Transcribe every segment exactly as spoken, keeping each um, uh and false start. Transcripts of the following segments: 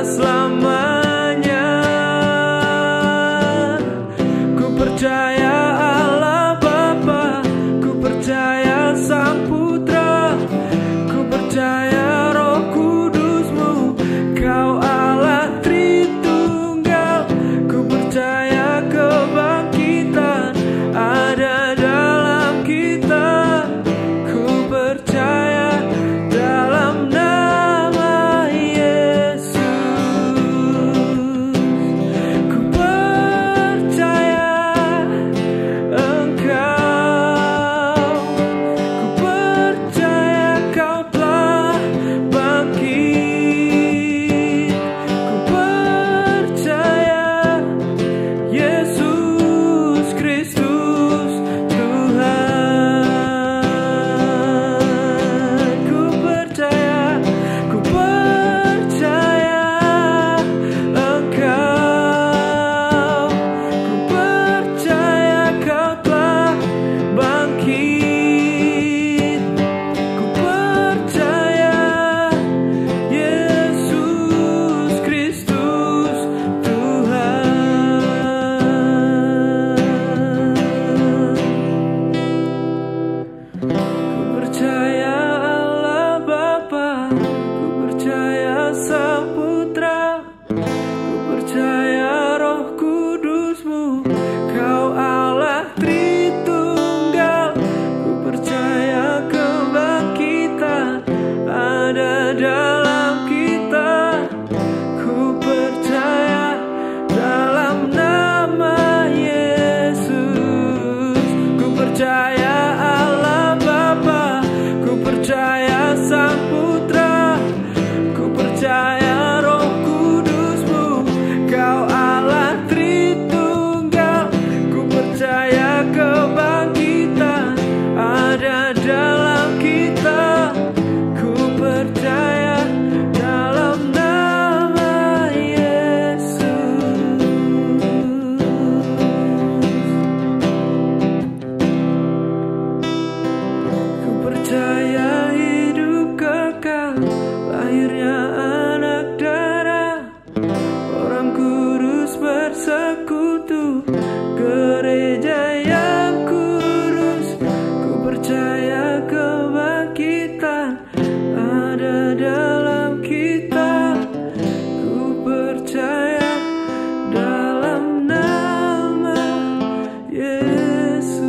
selamanya. Ku percaya Allah Bapa, ku percaya Sang Putra, ku percaya Roh Kudus-Mu, Kau Allah Tritunggal. Ku percaya kebangkitan ada dalam kita. Ku percaya dalam nama Yesus. Ku percaya Engkau, ku percaya Kau telah bangkit. Ku percaya Yesus Kristus Tuhan. Ku percaya, ku percaya Engkau, ku percaya Kau telah bangkit. Ku percaya Yesus Kristus Tuhan. Ku percaya Allah Bapa, ku percaya Sang Putra, ku percaya Roh Kudus-Mu, Kau Allah Tritunggal. Ku percaya kebangkitan ada dalam kita. Ku percaya dalam nama Yesus. Ku percaya Allah Bapa, ku percaya Sang Putra, ku percaya Roh Kudus-Mu, Kau Allah Tritunggal. Ku percaya kebangkitan ada dalam kita. Ku percaya dalam nama Yesus. Ku percaya hidup kekal, lahirnya anak darah, orang kudus bersekutu, gereja yang kudus. Ku percaya kebangkitan ada dalam kita. Ku percaya dalam nama Yesus.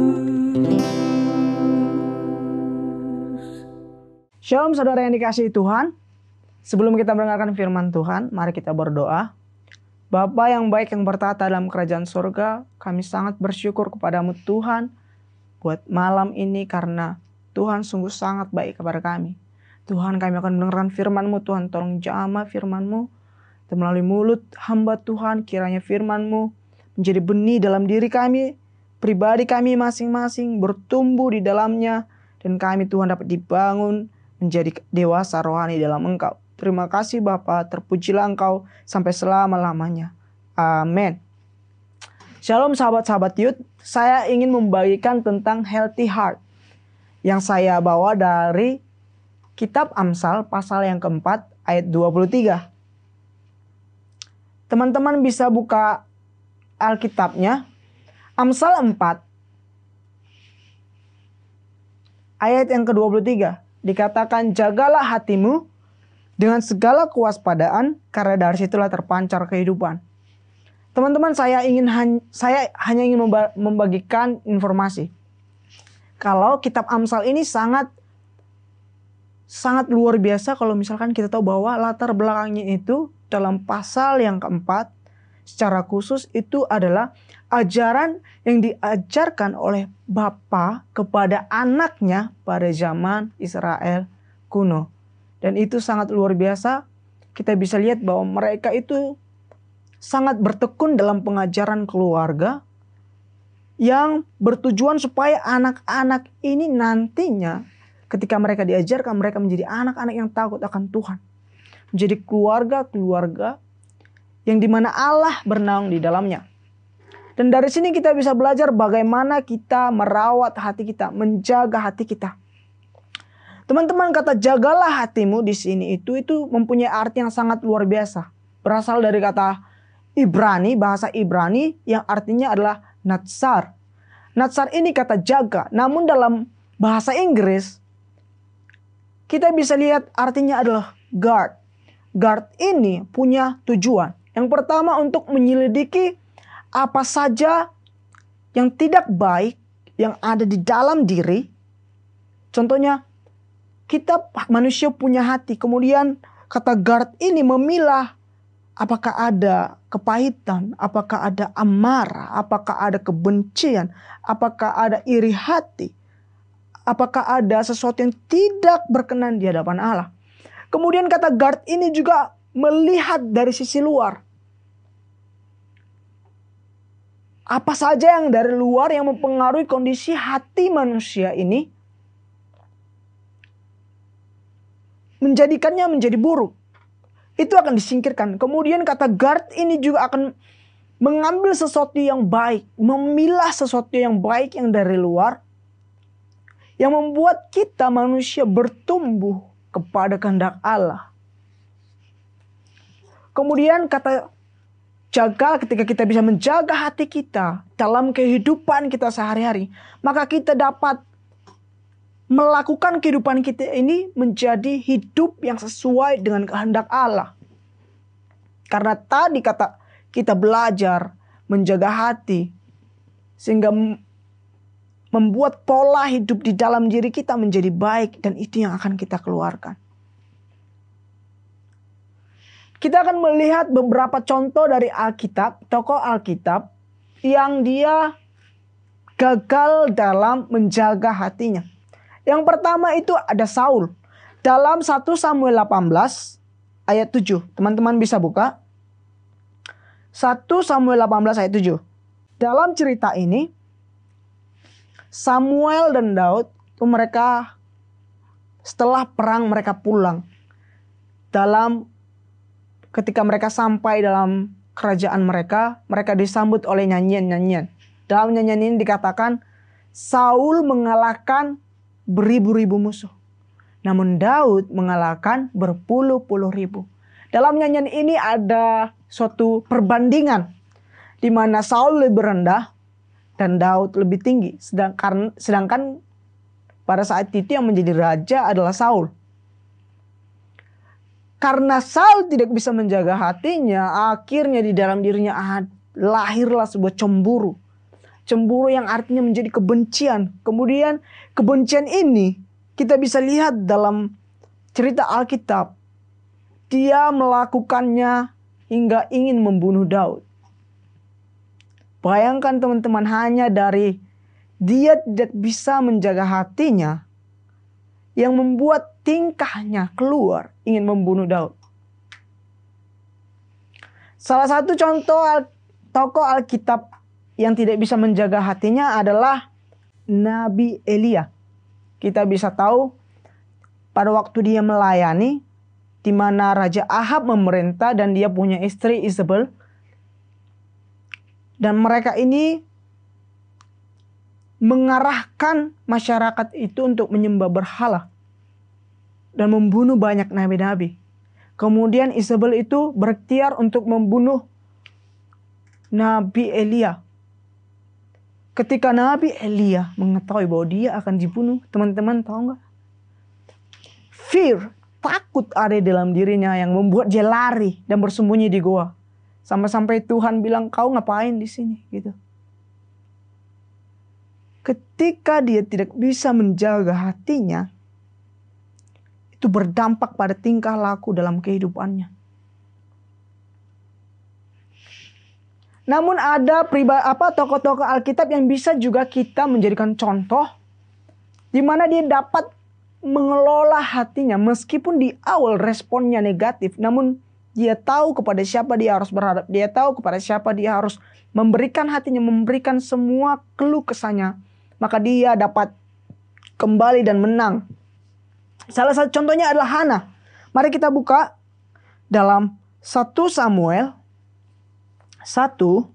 Shalom saudara yang dikasihi Tuhan. Sebelum kita mendengarkan firman Tuhan, mari kita berdoa. Bapa yang baik yang bertata dalam kerajaan surga, kami sangat bersyukur kepadamu Tuhan buat malam ini karena Tuhan sungguh sangat baik kepada kami. Tuhan, kami akan mendengarkan firman-Mu. Tuhan, tolong jamah firman-Mu. Dan melalui mulut hamba Tuhan, kiranya firman-Mu menjadi benih dalam diri kami, pribadi kami masing-masing, bertumbuh di dalamnya. Dan kami Tuhan dapat dibangun menjadi dewasa rohani dalam Engkau. Terima kasih Bapa, terpujilah Engkau sampai selama-lamanya. Amin. Shalom sahabat-sahabat Youth, saya ingin membagikan tentang healthy heart yang saya bawa dari Kitab Amsal pasal yang keempat ayat dua puluh tiga. Teman-teman bisa buka Alkitabnya. Amsal empat ayat yang ke dua puluh tiga. Dikatakan, jagalah hatimu dengan segala kewaspadaan, karena dari situlah terpancar kehidupan. Teman-teman, saya ingin saya hanya ingin membagikan informasi. Kalau kitab Amsal ini sangat sangat luar biasa kalau misalkan kita tahu bahwa latar belakangnya itu dalam pasal yang keempat secara khusus itu adalah ajaran yang diajarkan oleh bapa kepada anaknya pada zaman Israel kuno. Dan itu sangat luar biasa. Kita bisa lihat bahwa mereka itu sangat bertekun dalam pengajaran keluarga yang bertujuan supaya anak-anak ini nantinya ketika mereka diajarkan, mereka menjadi anak-anak yang takut akan Tuhan. Menjadi keluarga-keluarga yang dimana Allah bernaung di dalamnya. Dan dari sini kita bisa belajar bagaimana kita merawat hati kita, menjaga hati kita. Teman-teman, kata jagalah hatimu di sini itu itu mempunyai arti yang sangat luar biasa. Berasal dari kata Ibrani, bahasa Ibrani yang artinya adalah natsar. Natsar ini kata jaga, namun dalam bahasa Inggris kita bisa lihat artinya adalah guard. Guard ini punya tujuan. Yang pertama untuk menyelidiki apa saja yang tidak baik yang ada di dalam diri. Contohnya, kita manusia punya hati. Kemudian kata guard ini memilah apakah ada kepahitan, apakah ada amarah, apakah ada kebencian, apakah ada iri hati, apakah ada sesuatu yang tidak berkenan di hadapan Allah. Kemudian kata guard ini juga melihat dari sisi luar. Apa saja yang dari luar yang mempengaruhi kondisi hati manusia ini, menjadikannya menjadi buruk. Itu akan disingkirkan. Kemudian kata guard ini juga akan mengambil sesuatu yang baik. Memilah sesuatu yang baik yang dari luar. Yang membuat kita manusia bertumbuh kepada kehendak Allah. Kemudian kata jaga, ketika kita bisa menjaga hati kita dalam kehidupan kita sehari-hari, maka kita dapat melakukan kehidupan kita ini menjadi hidup yang sesuai dengan kehendak Allah. Karena tadi kata kita belajar menjaga hati sehingga membuat pola hidup di dalam diri kita menjadi baik, dan itu yang akan kita keluarkan. Kita akan melihat beberapa contoh dari Alkitab, tokoh Alkitab yang dia gagal dalam menjaga hatinya. Yang pertama itu ada Saul. Dalam satu Samuel delapan belas ayat tujuh. Teman-teman bisa buka. satu Samuel delapan belas ayat tujuh. Dalam cerita ini, Samuel dan Daud itu mereka setelah perang mereka pulang. Dalam ketika mereka sampai dalam kerajaan mereka, mereka disambut oleh nyanyian-nyanyian. Dalam nyanyian ini dikatakan Saul mengalahkan beribu-ribu musuh, namun Daud mengalahkan berpuluh-puluh ribu. Dalam nyanyian ini ada suatu perbandingan di mana Saul lebih rendah dan Daud lebih tinggi. Sedangkan, sedangkan pada saat itu yang menjadi raja adalah Saul. Karena Saul tidak bisa menjaga hatinya, akhirnya di dalam dirinya lahirlah sebuah cemburu. Cemburu yang artinya menjadi kebencian. Kemudian kebencian ini kita bisa lihat dalam cerita Alkitab. Dia melakukannya hingga ingin membunuh Daud. Bayangkan teman-teman, hanya dari dia tidak bisa menjaga hatinya yang membuat tingkahnya keluar ingin membunuh Daud. Salah satu contoh al- tokoh Alkitab yang tidak bisa menjaga hatinya adalah Nabi Elia. Kita bisa tahu pada waktu dia melayani, di mana Raja Ahab memerintah dan dia punya istri Isabel. Dan mereka ini mengarahkan masyarakat itu untuk menyembah berhala dan membunuh banyak nabi-nabi. Kemudian Isabel itu berikhtiar untuk membunuh Nabi Elia. Ketika Nabi Elia mengetahui bahwa dia akan dibunuh, teman-teman tahu nggak? Fear, takut ada dalam dirinya yang membuat dia lari dan bersembunyi di goa. Sampai-sampai Tuhan bilang, kau ngapain di sini? Gitu. Ketika dia tidak bisa menjaga hatinya, itu berdampak pada tingkah laku dalam kehidupannya. Namun ada pribadi apa tokoh-tokoh Alkitab yang bisa juga kita menjadikan contoh, di mana dia dapat mengelola hatinya meskipun di awal responnya negatif, namun dia tahu kepada siapa dia harus berhadap, dia tahu kepada siapa dia harus memberikan hatinya, memberikan semua keluh kesahnya, maka dia dapat kembali dan menang. Salah satu contohnya adalah Hana. Mari kita buka dalam satu Samuel satu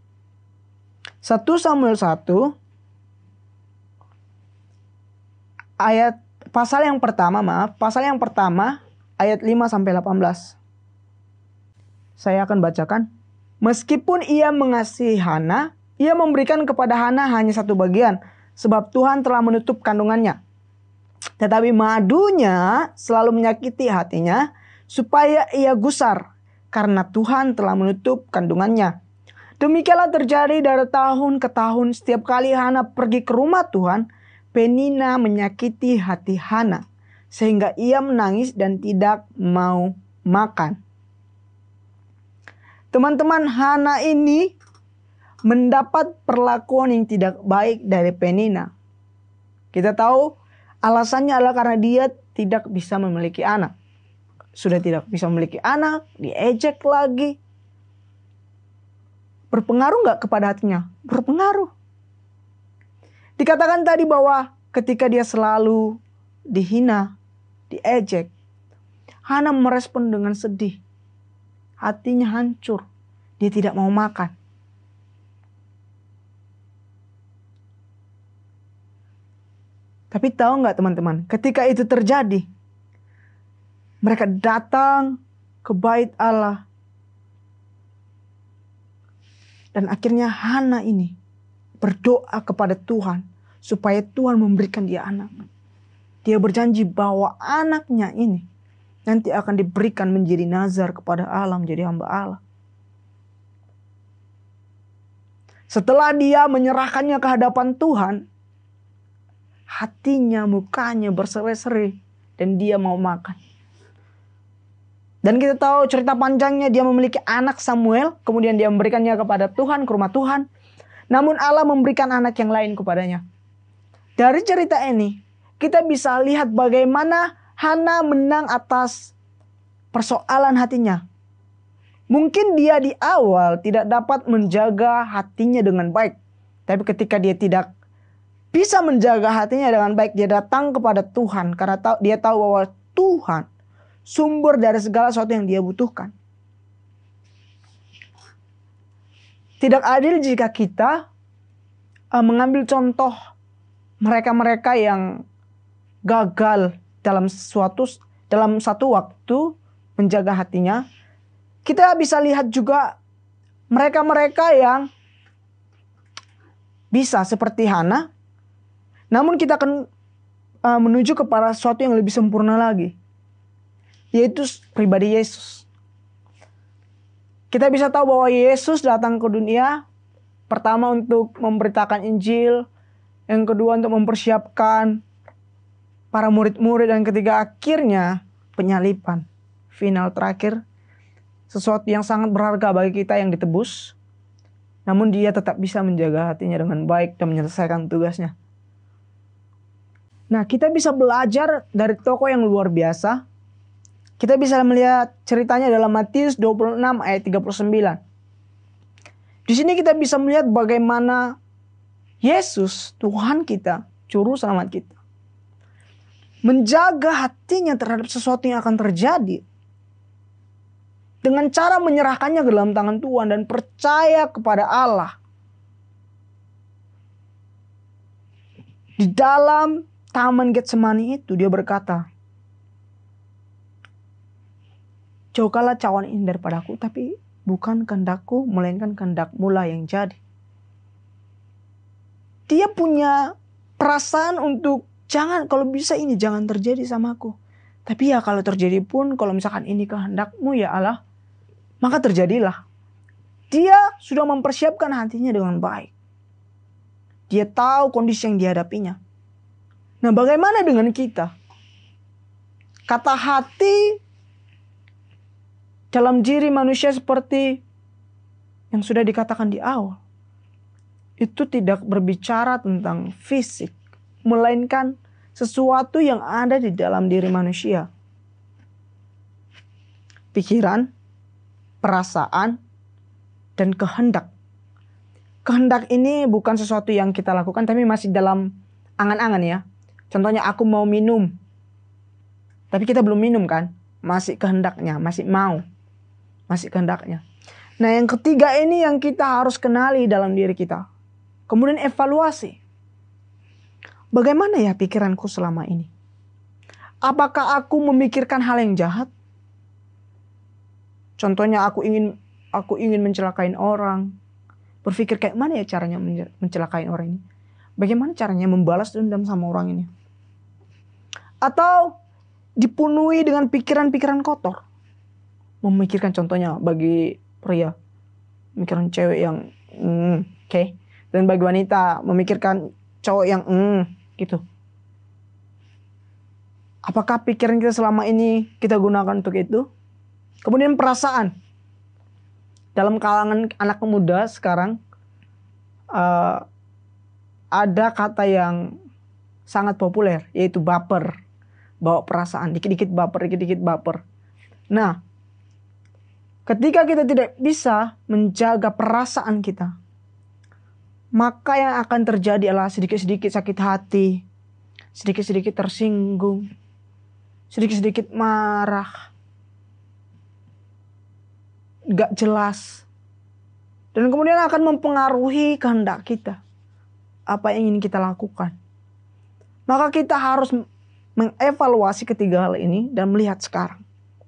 satu Samuel satu ayat pasal yang pertama, maaf, pasal yang pertama ayat lima sampai delapan belas. Saya akan bacakan. Meskipun ia mengasihi Hana, ia memberikan kepada Hana hanya satu bagian, sebab Tuhan telah menutup kandungannya. Tetapi madunya selalu menyakiti hatinya, supaya ia gusar, karena Tuhan telah menutup kandungannya. Demikianlah terjadi dari tahun ke tahun. Setiap kali Hana pergi ke rumah Tuhan, Penina menyakiti hati Hana, sehingga ia menangis dan tidak mau makan. Teman-teman, Hana ini mendapat perlakuan yang tidak baik dari Penina. Kita tahu alasannya adalah karena dia tidak bisa memiliki anak. Sudah tidak bisa memiliki anak, diejek lagi. Berpengaruh nggak kepada hatinya? Berpengaruh. Dikatakan tadi bahwa ketika dia selalu dihina, diejek, Hana merespon dengan sedih. Hatinya hancur. Dia tidak mau makan. Tapi tahu nggak teman-teman, ketika itu terjadi, mereka datang ke bait Allah. Dan akhirnya Hana ini berdoa kepada Tuhan supaya Tuhan memberikan dia anak. Dia berjanji bahwa anaknya ini nanti akan diberikan menjadi nazar kepada Allah, menjadi hamba Allah. Setelah dia menyerahkannya ke hadapan Tuhan, hatinya, mukanya berseri-seri dan dia mau makan. Dan kita tahu cerita panjangnya, dia memiliki anak Samuel, kemudian dia memberikannya kepada Tuhan, ke rumah Tuhan. Namun Allah memberikan anak yang lain kepadanya. Dari cerita ini, kita bisa lihat bagaimana Hana menang atas persoalan hatinya. Mungkin dia di awal tidak dapat menjaga hatinya dengan baik. Tapi ketika dia tidak bisa menjaga hatinya dengan baik, dia datang kepada Tuhan. Karena tahu, dia tahu bahwa Tuhan sumber dari segala sesuatu yang dia butuhkan. Tidak adil jika kita uh, mengambil contoh mereka-mereka yang gagal dalam suatu dalam satu waktu menjaga hatinya. Kita bisa lihat juga mereka-mereka yang bisa seperti Hana. Namun kita akan uh, menuju kepada sesuatu yang lebih sempurna lagi, yaitu pribadi Yesus. Kita bisa tahu bahwa Yesus datang ke dunia pertama untuk memberitakan Injil, yang kedua untuk mempersiapkan para murid-murid, dan ketiga akhirnya penyaliban. Final terakhir, sesuatu yang sangat berharga bagi kita yang ditebus, namun dia tetap bisa menjaga hatinya dengan baik dan menyelesaikan tugasnya. Nah, kita bisa belajar dari tokoh yang luar biasa. Kita bisa melihat ceritanya dalam Matius dua puluh enam ayat tiga puluh sembilan. Di sini kita bisa melihat bagaimana Yesus, Tuhan kita, juru selamat kita, menjaga hatinya terhadap sesuatu yang akan terjadi dengan cara menyerahkannya ke dalam tangan Tuhan dan percaya kepada Allah. Di dalam Taman Getsemani itu dia berkata, jauhkanlah cawan ini daripadaku, tapi bukan kehendakku, melainkan kehendak-Mu lah yang jadi. Dia punya perasaan untuk jangan, kalau bisa ini jangan terjadi sama aku. Tapi ya kalau terjadi pun, kalau misalkan ini kehendak-Mu ya Allah, maka terjadilah. Dia sudah mempersiapkan hatinya dengan baik. Dia tahu kondisi yang dihadapinya. Nah, bagaimana dengan kita? Kata hati dalam diri manusia seperti yang sudah dikatakan di awal, itu tidak berbicara tentang fisik, melainkan sesuatu yang ada di dalam diri manusia. Pikiran, perasaan, dan kehendak. Kehendak ini bukan sesuatu yang kita lakukan, tapi masih dalam angan-angan ya. Contohnya aku mau minum, tapi kita belum minum kan? Masih kehendaknya, masih mau. Masih kehendaknya. Nah, yang ketiga ini yang kita harus kenali dalam diri kita. Kemudian evaluasi. bagaimana ya pikiranku selama ini? Apakah aku memikirkan hal yang jahat? Contohnya aku ingin aku ingin mencelakain orang. Berpikir kayak mana ya caranya mencelakain orang ini? Bagaimana caranya membalas dendam sama orang ini? Atau dipenuhi dengan pikiran-pikiran kotor. Memikirkan contohnya bagi pria, memikirkan cewek yang mm, oke. Okay. Dan bagi wanita memikirkan cowok yang mm, gitu. Apakah pikiran kita selama ini kita gunakan untuk itu? Kemudian perasaan. Dalam kalangan anak muda sekarang uh, ada kata yang sangat populer, yaitu baper. Bawa perasaan, dikit-dikit baper, dikit-dikit baper. Nah, ketika kita tidak bisa menjaga perasaan kita, maka yang akan terjadi adalah sedikit-sedikit sakit hati, sedikit-sedikit tersinggung, sedikit-sedikit marah, gak jelas. Dan kemudian akan mempengaruhi kehendak kita, apa yang ingin kita lakukan. Maka kita harus mengevaluasi ketiga hal ini dan melihat sekarang.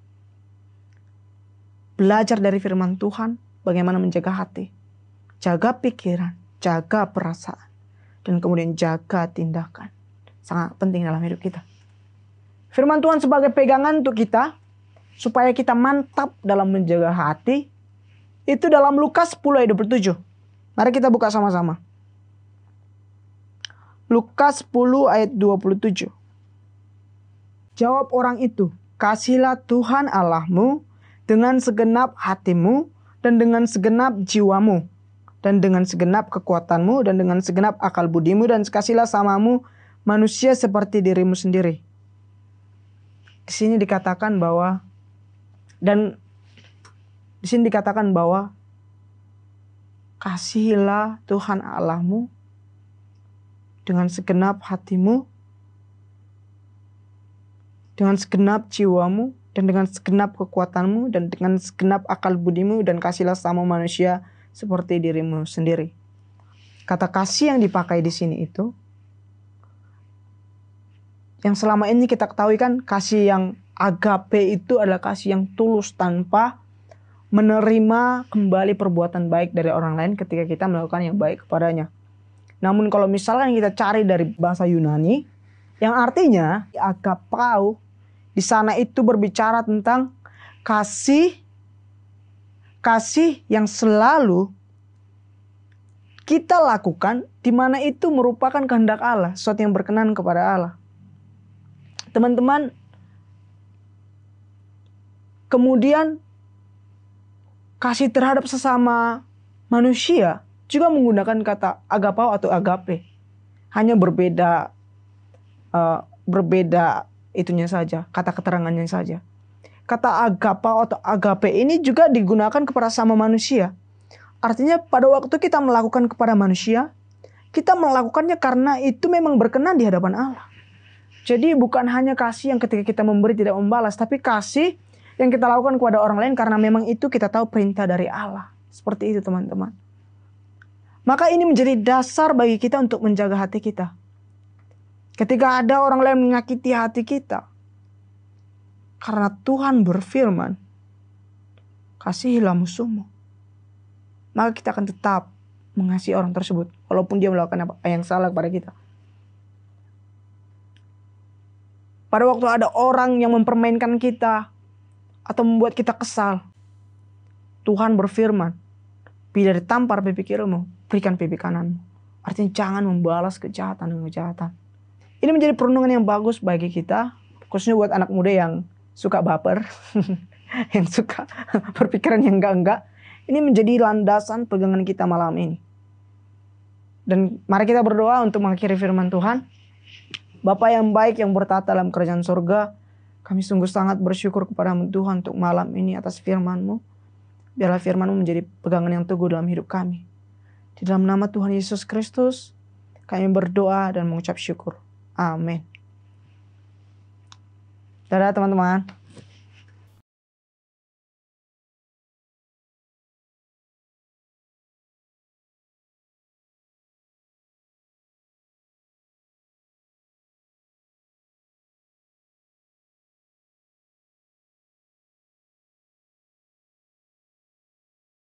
Belajar dari firman Tuhan bagaimana menjaga hati, jaga pikiran, jaga perasaan, dan kemudian jaga tindakan. Sangat penting dalam hidup kita. Firman Tuhan sebagai pegangan untuk kita, supaya kita mantap dalam menjaga hati, itu dalam Lukas sepuluh ayat dua puluh tujuh. Mari kita buka sama-sama. Lukas sepuluh ayat dua puluh tujuh. Jawab orang itu, kasihilah Tuhan Allahmu dengan segenap hatimu dan dengan segenap jiwamu dan dengan segenap kekuatanmu dan dengan segenap akal budimu, dan kasihilah samamu manusia seperti dirimu sendiri. Di sini dikatakan bahwa dan di sini dikatakan bahwa kasihilah Tuhan Allahmu dengan segenap hatimu, dengan segenap jiwamu, dan dengan segenap kekuatanmu, dan dengan segenap akal budimu, dan kasihlah sama manusia seperti dirimu sendiri. Kata kasih yang dipakai di sini itu, yang selama ini kita ketahui kan, kasih yang agape itu adalah kasih yang tulus tanpa menerima kembali perbuatan baik dari orang lain ketika kita melakukan yang baik kepadanya. Namun kalau misalkan kita cari dari bahasa Yunani, yang artinya agapau, di sana itu berbicara tentang kasih, kasih yang selalu kita lakukan, di mana itu merupakan kehendak Allah, sesuatu yang berkenan kepada Allah. Teman-teman, kemudian kasih terhadap sesama manusia juga menggunakan kata agapau atau agape, hanya berbeda, uh, berbeda itunya saja, kata keterangannya saja. Kata agapau atau agape ini juga digunakan kepada sama manusia. Artinya pada waktu kita melakukan kepada manusia, kita melakukannya karena itu memang berkenan di hadapan Allah. Jadi bukan hanya kasih yang ketika kita memberi tidak membalas, tapi kasih yang kita lakukan kepada orang lain karena memang itu kita tahu perintah dari Allah. Seperti itu teman-teman. Maka ini menjadi dasar bagi kita untuk menjaga hati kita. Ketika ada orang lain menyakiti hati kita, karena Tuhan berfirman, kasihilah musuhmu, maka kita akan tetap mengasihi orang tersebut, walaupun dia melakukan apa yang salah kepada kita. Pada waktu ada orang yang mempermainkan kita, atau membuat kita kesal, Tuhan berfirman, bila ditampar pipi kirimu, berikan pipi kananmu. Artinya jangan membalas kejahatan dengan kejahatan. Ini menjadi perundungan yang bagus bagi kita, khususnya buat anak muda yang suka baper, yang suka berpikiran yang enggak-enggak. Ini menjadi landasan pegangan kita malam ini. Dan mari kita berdoa untuk mengakhiri firman Tuhan. Bapa yang baik yang bertata dalam kerajaan surga, kami sungguh sangat bersyukur kepada-Mu Tuhan untuk malam ini atas firman-Mu. Biarlah firman-Mu menjadi pegangan yang teguh dalam hidup kami. Di dalam nama Tuhan Yesus Kristus, kami berdoa dan mengucap syukur. Amin. Dadah teman-teman.